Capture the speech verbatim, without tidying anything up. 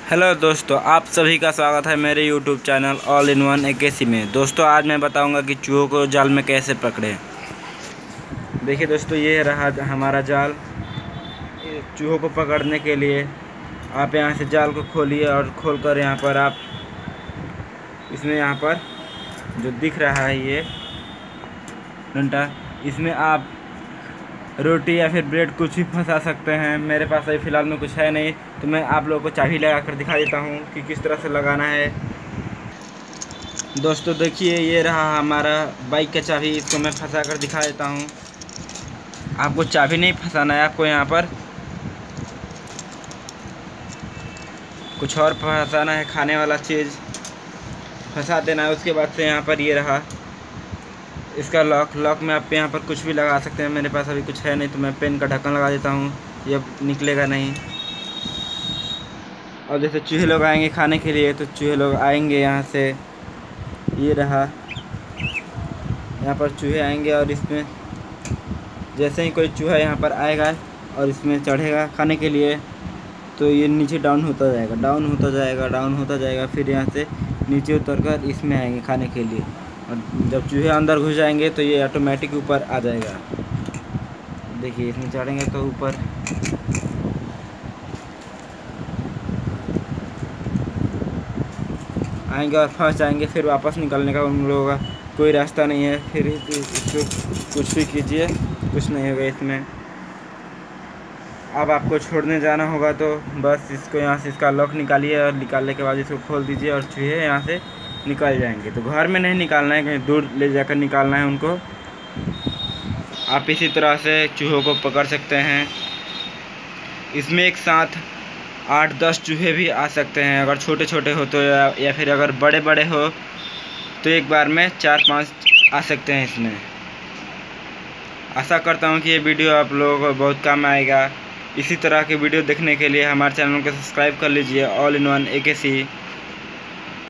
Hello दोस्तों, आप सभी का स्वागत है मेरे YouTube channel all in one इक्यासी में। दोस्तों आज मैं बताऊंगा कि चूहों को जाल में कैसे पकड़ें। देखिए दोस्तों, ये रहा हमारा जाल। चूहों को पकड़ने के लिए आप यहां से जाल को खोलिए और खोलकर यहां पर आप इसमें यहाँ पर जो दिख रहा है ये डंडा, इसमें आप रोटी या फिर ब्रेड कुछ भी फंसा सकते हैं। मेरे पास अभी फ़िलहाल में कुछ है नहीं, तो मैं आप लोगों को चाबी लगा कर दिखा देता हूँ कि किस तरह से लगाना है। दोस्तों देखिए, ये रहा हमारा बाइक का चाबी। इसको मैं फंसा कर दिखा देता हूँ। आपको चाबी नहीं फंसाना है, आपको यहाँ पर कुछ और फंसाना है, खाने वाला चीज़ फंसा देना है। उसके बाद से यहाँ पर ये रहा इसका लॉक। लॉक में आप यहाँ पर कुछ भी लगा सकते हैं। मेरे पास अभी कुछ है नहीं, तो मैं पेन का ढक्कन लगा देता हूँ, ये निकलेगा नहीं। और जैसे चूहे लोग आएंगे खाने के लिए, तो चूहे लोग आएंगे यहाँ से, ये रहा यहाँ पर चूहे आएंगे और इसमें जैसे ही कोई चूहा यहाँ पर आएगा और इसमें चढ़ेगा खाने के लिए, तो ये नीचे डाउन होता जाएगा डाउन होता जाएगा डाउन होता जाएगा फिर यहाँ से नीचे उतरकर इसमें आएंगे खाने के लिए। और जब चूहे अंदर घुस जाएंगे तो ये ऑटोमेटिक ऊपर आ जाएगा। देखिए, इसमें चढ़ेंगे तो ऊपर आएंगे और फंस जाएंगे। फिर वापस निकलने का उन लोगों का कोई रास्ता नहीं है। फिर इसको कुछ भी कीजिए, कुछ नहीं होगा इसमें। अब आपको छोड़ने जाना होगा तो बस इसको यहाँ से इसका लॉक निकालिए और निकालने के बाद इसको खोल दीजिए और चूहे यहाँ से निकल जाएंगे। तो घर में नहीं निकालना है, कहीं दूर ले जाकर निकालना है उनको। आप इसी तरह से चूहों को पकड़ सकते हैं। इसमें एक साथ आठ दस चूहे भी आ सकते हैं, अगर छोटे छोटे हो तो, या, या फिर अगर बड़े बड़े हो तो एक बार में चार पांच आ सकते हैं इसमें। आशा करता हूँ कि ये वीडियो आप लोगों को बहुत काम आएगा। इसी तरह के वीडियो देखने के लिए हमारे चैनल को सब्सक्राइब कर लीजिए, ऑल इन वन इक्यासी।